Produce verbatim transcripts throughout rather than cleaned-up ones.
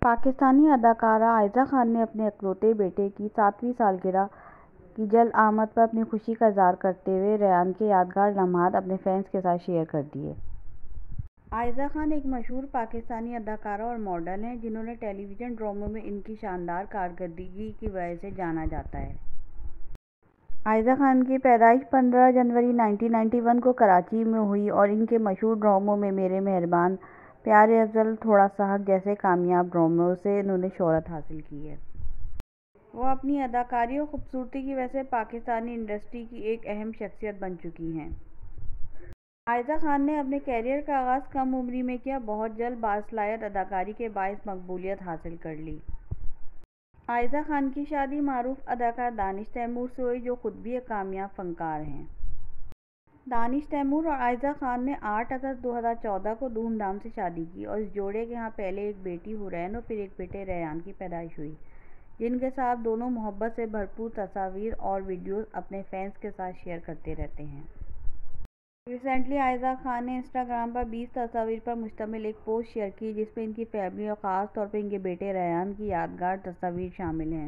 پاکستانی اداکارہ عائزہ خان نے اپنے اکلوتے بیٹے کی ساتویں سالگرہ کی جلد آمد پر اپنی خوشی کا اظہار کرتے ہوئے ریان کے یادگار لمحات اپنے فینس کے ساتھ شیئر کر دیے۔ عائزہ خان ایک مشہور پاکستانی اداکارہ اور ماڈل ہیں جنہوں نے ٹیلی ویژن ڈراموں میں ان کی شاندار کارکردگی کی وجہ سے جانا جاتا ہے۔ عائزہ خان کی پیدائش پندرہ جنوری انیس سو اکانوے کو کراچی میں ہوئی اور ان کے مشہور ڈراموں میں میرے مہربان، پیارے افضل، تھوڑا سا حق جیسے کامیاب ڈراموں سے انہوں نے شہرت حاصل کی ہے۔ وہ اپنی اداکاری اور خوبصورتی کی وجہ سے پاکستانی انڈسٹری کی ایک اہم شخصیت بن چکی ہیں۔ عائزہ خان نے اپنے کیریئر کا آغاز کم عمری میں کیا، بہت جلد باصلاحیت اداکاری کے باعث مقبولیت حاصل کر لی۔ عائزہ خان کی شادی معروف اداکار دانش تیمور سے ہوئی جو خود بھی ایک کامیاب فنکار ہیں۔ دانش تیمور اور عائزہ خان نے آٹھ اگست دو ہزار چودہ کو دھوم دھام سے شادی کی اور اس جوڑے کے ہاں پہلے ایک بیٹی حورین اور پھر ایک بیٹے ریان کی پیدائش ہوئی، جن کے ساتھ دونوں محبت سے بھرپور تصاویر اور ویڈیوز اپنے فینس کے ساتھ شیئر کرتے رہتے ہیں۔ ریسنٹلی عائزہ خان نے انسٹاگرام پر بیس تصاویر پر مشتمل ایک پوسٹ شیئر کی جس میں ان کی فیملی اور خاص طور پر ان کے بیٹے ریان کی یادگار تصاویر شامل ہیں۔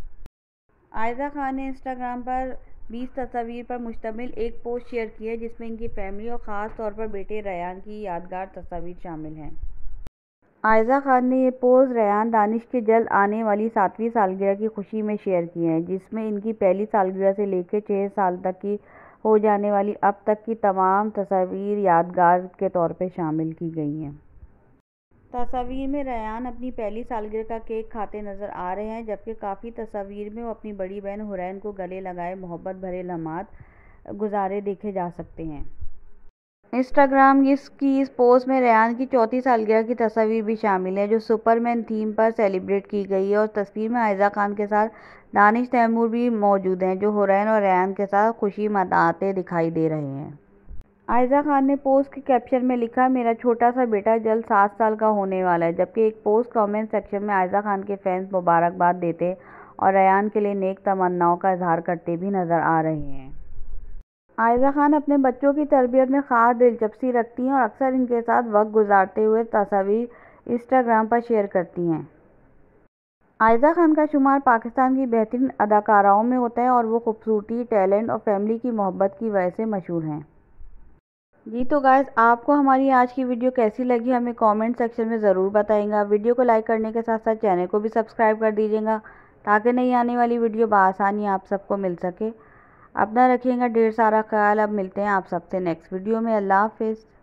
عائزہ خان نے انسٹاگرام پر بیس تصاویر پر مشتمل ایک پوسٹ شیئر کی ہے جس میں ان کی فیملی اور خاص طور پر بیٹے ریان کی یادگار تصاویر شامل ہیں۔ عائزہ خان نے یہ پوز ریان دانش کی جلد آنے والی ساتویں سالگرہ کی خوشی میں شیئر کی ہے، جس میں ان کی پہلی سالگرہ سے لے کر چھ سال تک کی ہو جانے والی اب تک کی تمام تصاویر یادگار کے طور پر شامل کی گئی ہیں۔ تصاویر میں ریان اپنی پہلی سالگرہ کا کیک کھاتے نظر آ رہے ہیں، جبکہ کافی تصاویر میں وہ اپنی بڑی بہن حورین کو گلے لگائے محبت بھرے لمحات گزارے دیکھے جا سکتے ہیں۔ انسٹاگرام کی اس پوسٹ میں ریان کی چوتھی سالگرہ کی تصاویر بھی شامل ہیں جو سپر مین تھیم پر سیلیبریٹ کی گئی ہے، اور تصویر میں عائزہ خان کے ساتھ دانش تیمور بھی موجود ہیں جو حورین اور ریان کے ساتھ خوشی مناتے دکھائی دے رہے ہیں۔ عائزہ خان نے پوسٹ کے کیپشن میں لکھا، میرا چھوٹا سا بیٹا جلد سات سال کا ہونے والا ہے، جبکہ ایک پوسٹ کامنٹ سیکشن میں عائزہ خان کے فینس مبارکباد دیتے اور ریان کے لیے نیک تمناؤں کا اظہار کرتے بھی نظر آ رہے ہیں۔ عائزہ خان اپنے بچوں کی تربیت میں خاص دلچسپی رکھتی ہیں اور اکثر ان کے ساتھ وقت گزارتے ہوئے تصاویر انسٹاگرام پر شیئر کرتی ہیں۔ عائزہ خان کا شمار پاکستان کی بہترین اداکاراؤں میں ہوتا ہے اور وہ خوبصورتی، ٹیلنٹ اور فیملی کی محبت کی وجہ سے مشہور ہیں۔ جی تو گائز، آپ کو ہماری آج کی ویڈیو کیسی لگی ہمیں کامنٹ سیکشن میں ضرور بتائیں گا۔ ویڈیو کو لائک کرنے کے ساتھ ساتھ چینل کو بھی سبسکرائب کر دیجیے گا تاکہ نئی آنے والی ویڈیو بآسانی آپ سب کو مل سکے۔ اپنا رکھیے گا ڈھیر سارا خیال۔ اب ملتے ہیں آپ سب سے نیکسٹ ویڈیو میں۔ اللہ حافظ۔